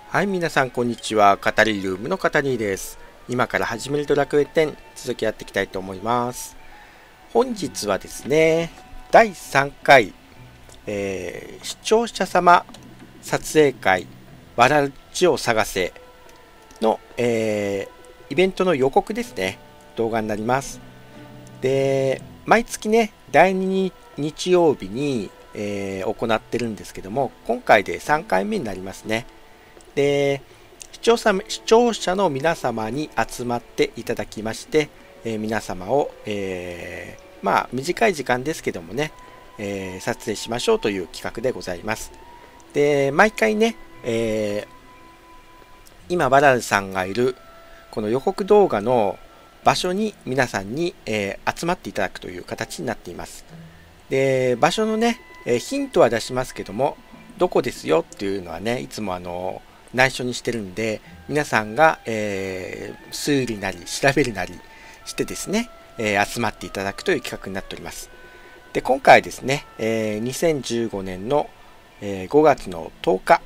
はい、皆さんこんにちは。語りルームの語りです。今から始めるドラクエ10続きやっていきたいと思います。本日はですね、第3回、視聴者様撮影会わらじを探せの、イベントの予告ですね、動画になります。で、毎月ね、第2日曜日に、行ってるんですけども、今回で3回目になりますね。で、視聴者の皆様に集まっていただきまして、皆様を、短い時間ですけどもね、撮影しましょうという企画でございます。で、毎回ね、今バラルさんがいるこの予告動画の場所に皆さんに、集まっていただくという形になっています。で、場所のね、ヒントは出しますけども、どこですよっていうのはね、いつも内緒にしてるんで、皆さんが、推理なり調べるなりしてですね、集まっていただくという企画になっております。で、今回ですね、2015年の、5月の10日、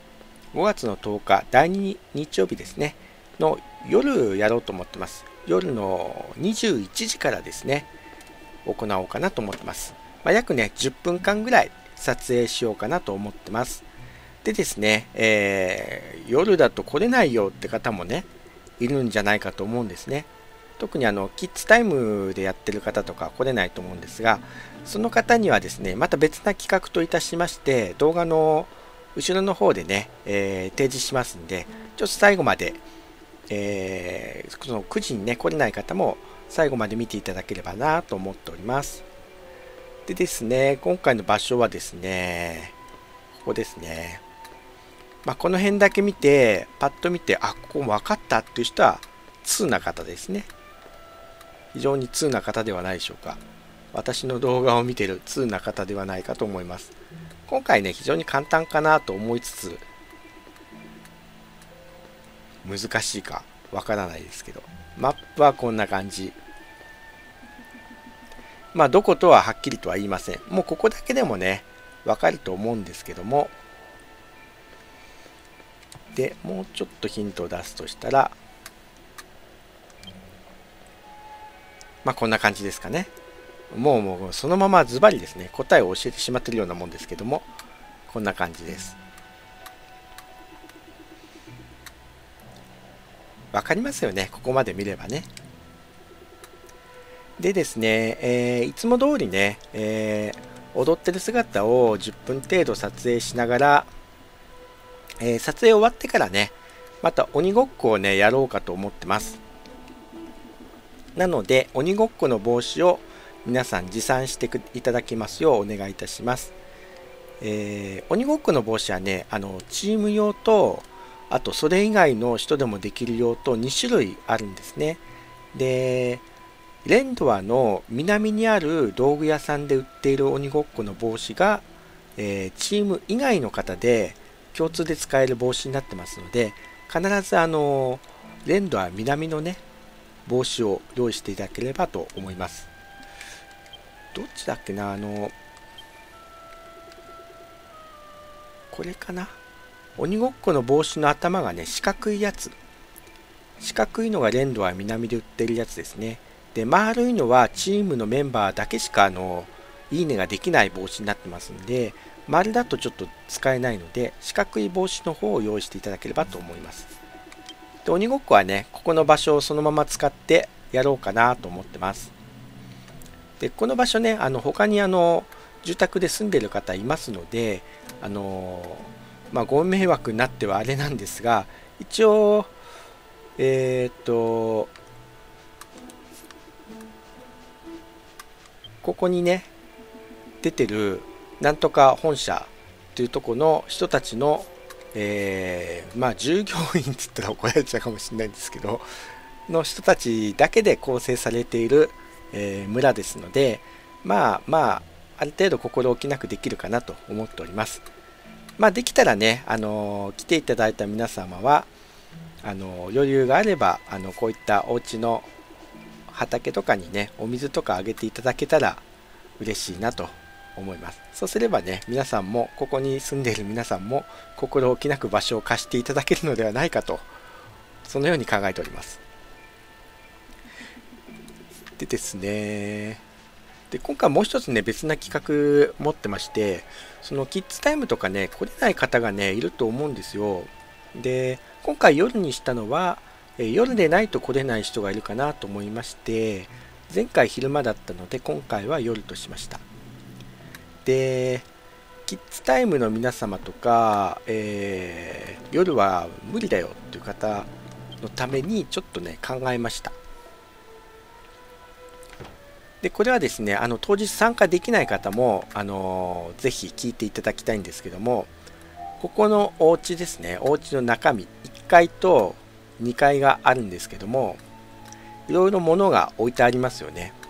第2日曜日ですね、の夜やろうと思ってます。夜の21時からですね、行おうかなと思ってます。約ね、10分間ぐらい撮影しようかなと思ってます。でですね、夜だと来れないよって方もね、いるんじゃないかと思うんですね。特にキッズタイムでやってる方とか来れないと思うんですが、その方にはですね、また別な企画といたしまして、動画の後ろの方でね、提示しますんで、ちょっと最後まで、その9時にね、来れない方も最後まで見ていただければなと思っております。でですね、今回の場所はですね、ここですね。この辺だけ見て、パッと見て、ここも分かったっていう人は、通な方ですね。非常に通な方ではないでしょうか。私の動画を見てる通な方ではないかと思います。今回ね、非常に簡単かなと思いつつ、難しいかわからないですけど、マップはこんな感じ。どことははっきりとは言いません。もうここだけでもね、わかると思うんですけども、でもうちょっとヒントを出すとしたら、こんな感じですかね。もうそのままズバリですね、答えを教えてしまっているようなもんですけども、こんな感じです。わかりますよね、ここまで見ればね。でですね、いつも通りね、踊ってる姿を10分程度撮影しながら、撮影終わってからね、また鬼ごっこをね、やろうかと思ってます。なので、鬼ごっこの帽子を皆さん持参していただきますようお願いいたします。鬼ごっこの帽子はね、チーム用と、あとそれ以外の人でもできる用と2種類あるんですね。で、レンドアの南にある道具屋さんで売っている鬼ごっこの帽子が、チーム以外の方で共通で使える帽子になってますので、必ずレンドア南のね、帽子を用意していただければと思います。どっちだっけな、これかな。鬼ごっこの帽子の頭がね、四角いやつ。四角いのがレンドア南で売ってるやつですね。で、丸いのはチームのメンバーだけしかいいねができない帽子になってますんで、丸だとちょっと使えないので、四角い帽子の方を用意していただければと思います。で、鬼ごっこはね、ここの場所をそのまま使ってやろうかなと思ってます。で、この場所ね、他に住宅で住んでる方いますので、ご迷惑になってはあれなんですが、一応、ここにね、出てるなんとか本社というところの人たちの、従業員っつったら怒られちゃうかもしれないんですけど、の人たちだけで構成されている、村ですので、ある程度心置きなくできるかなと思っております。できたらね、来ていただいた皆様は、余裕があれば、こういったお家の畑とかにね、お水とかあげていただけたら嬉しいなと思います。そうすればね、皆さんも、ここに住んでいる皆さんも心置きなく場所を貸していただけるのではないかと、そのように考えております。でですね、で今回もう一つね、別な企画持ってまして、そのキッズタイムとかね、来れない方がね、いると思うんですよ。で、今回夜にしたのは、夜でないと来れない人がいるかなと思いまして、前回昼間だったので、今回は夜としました。で、キッズタイムの皆様とか、夜は無理だよっていう方のためにちょっとね、考えました。で、これはですね、当日参加できない方も、ぜひ聞いていただきたいんですけども、ここのお家ですね、お家の中身、1階と2階があるんですけども、いろいろ物が置いてありますよね。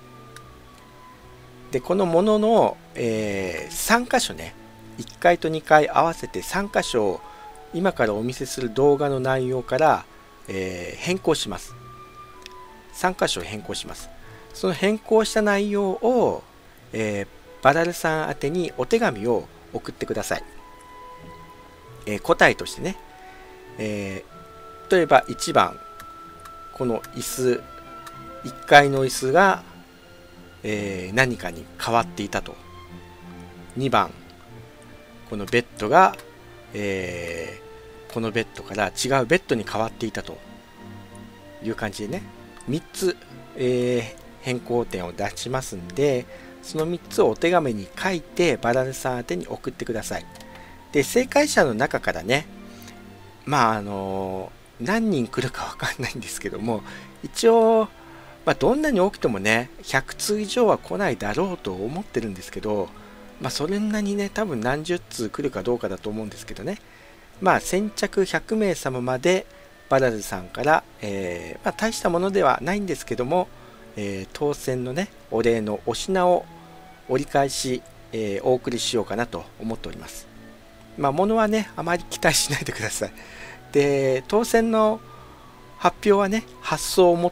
で、この物の、3箇所ね、1階と2階合わせて3箇所を今からお見せする動画の内容から、変更します。3箇所変更します。その変更した内容を、バラルさん宛てにお手紙を送ってください。答えとしてね、例えば1番、この椅子、1階の椅子が、何かに変わっていたと。2番、このベッドが、このベッドから違うベッドに変わっていたという感じでね、3つ、変更点を出しますんで、その3つをお手紙に書いてバラルさん宛てに送ってください。で、正解者の中からね、まあ何人来るかわかんないんですけども、一応、どんなに多くてもね、100通以上は来ないだろうと思ってるんですけど、それなにね、多分何十通来るかどうかだと思うんですけどね、先着100名様までバラルさんから、大したものではないんですけども、当選のね、お礼のお品を折り返し、お送りしようかなと思っております。物はね、あまり期待しないでください。で、当選の発表はね、発送をもって、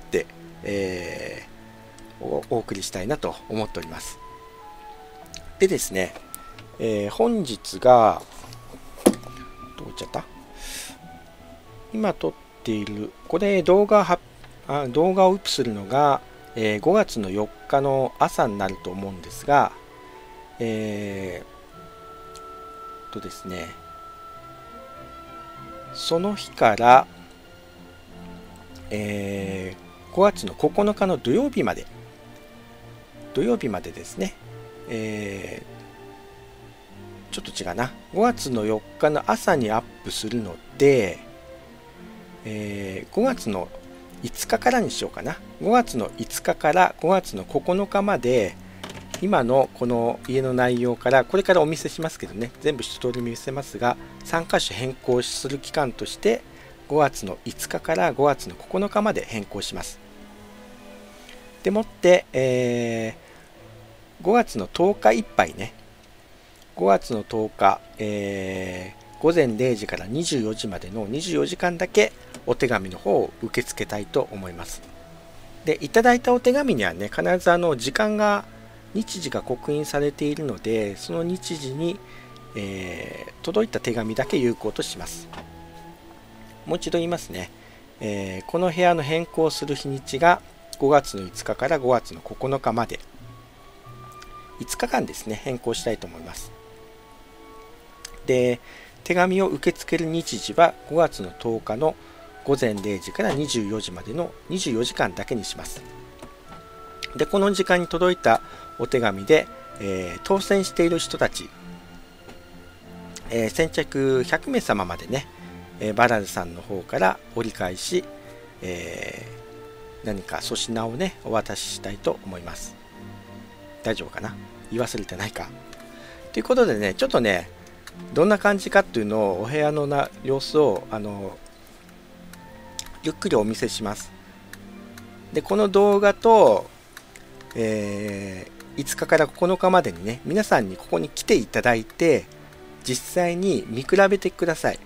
お送りしたいなと思っております。でですね、本日が、どういっちゃった？今撮っている、これ動画をアップするのが、5月の4日の朝になると思うんですが、ですね、その日から、5月の9日の土曜日までですね、ちょっと違うな、5月の4日の朝にアップするので、5月の5日からにしようかな。5月の5日から5月の9日まで、今のこの家の内容から、これからお見せしますけどね、全部一通り見せますが、3箇所変更する期間として、5月の5日から5月の9日まで変更します。でもって、5月の10日いっぱいね、5月の10日、午前0時から24時までの24時間だけお手紙の方を受け付けたいと思います。で、いただいたお手紙にはね、必ず時間が、日時が刻印されているので、その日時に、届いた手紙だけ有効とします。もう一度言いますね。この部屋の変更する日にちが5月の5日から5月の9日まで。5日間ですね、変更したいと思います。で、手紙を受け付ける日時は5月の10日の午前0時から24時までの24時間だけにします。で、この時間に届いたお手紙で、当選している人たち、先着100名様までね、バラルさんの方から折り返し、何か粗品をね、お渡ししたいと思います。大丈夫かな？言い忘れてないか？ということでね、ちょっとね、どんな感じかっていうのをお部屋の様子をゆっくりお見せします。で、この動画と、5日から9日までにね、皆さんにここに来ていただいて、実際に見比べてください。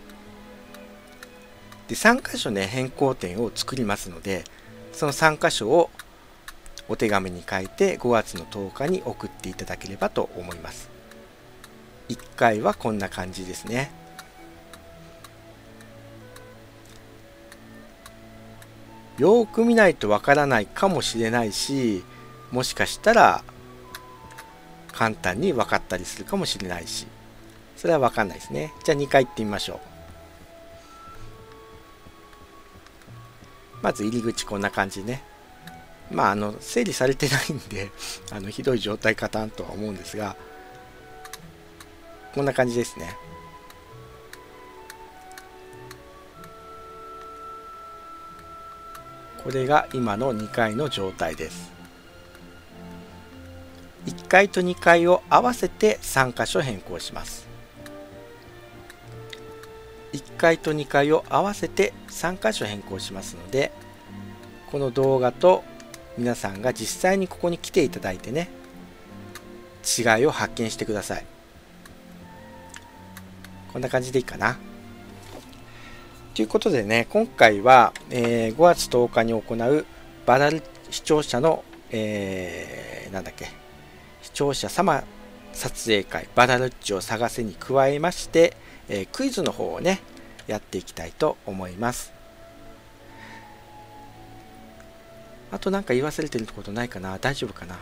で、3箇所ね、変更点を作りますので、その3箇所をお手紙に書いて5月の10日に送っていただければと思います。1回はこんな感じですね。よーく見ないとわからないかもしれないし、もしかしたら簡単に分かったりするかもしれないし、それは分かんないですね。じゃあ2回行ってみましょう。まず入り口こんな感じね。整理されてないんでひどい状態かなとは思うんですが、こんな感じですね。これが今の2階の状態です。1階と2階を合わせて3箇所変更します。1階と2階を合わせて3箇所変更しますので、この動画と皆さんが実際にここに来ていただいてね、違いを発見してください。こんな感じでいいかな。ということでね、今回は、5月10日に行うバラル視聴者の、視聴者様撮影会バラルッチを探せに加えまして、クイズの方をね、やっていきたいと思います。あと何か言い忘れてることないかな。大丈夫かな。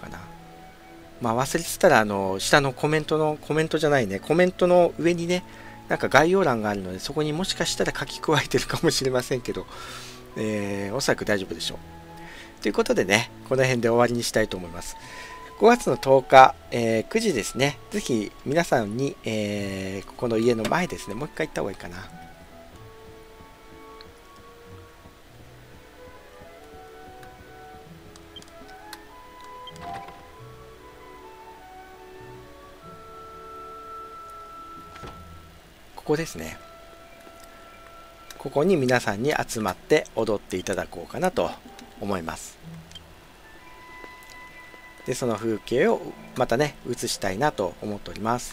忘れてたら下のコメントの上にね、なんか概要欄があるので、そこにもしかしたら書き加えてるかもしれませんけど、おそらく大丈夫でしょう。ということでね、この辺で終わりにしたいと思います。5月の10日、9時ですね。ぜひ皆さんに、ここの家の前ですね、もう一回行った方がいいかな。ここですね。ここに皆さんに集まって踊っていただこうかなと思います。で、その風景をまたね、映したいなと思っております。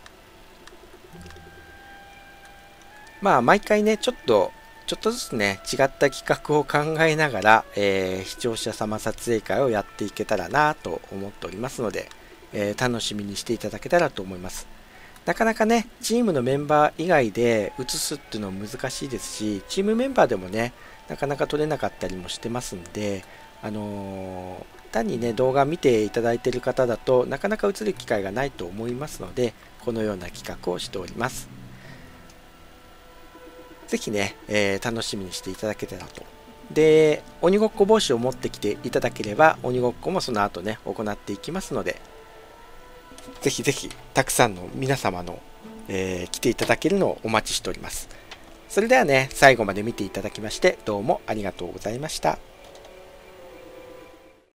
毎回ね、ちょっとずつね、違った企画を考えながら、視聴者様撮影会をやっていけたらなと思っておりますので、楽しみにしていただけたらと思います。なかなかね、チームのメンバー以外で映すっていうのは難しいですし、チームメンバーでもね、なかなか撮れなかったりもしてますんで、単にね、動画見ていただいている方だとなかなか映る機会がないと思いますので、このような企画をしております。ぜひね、楽しみにしていただけたらと。で、鬼ごっこ帽子を持ってきていただければ、鬼ごっこもその後ね、行っていきますので、ぜひぜひたくさんの皆様の、来ていただけるのをお待ちしております。それではね、最後まで見ていただきましてどうもありがとうございました。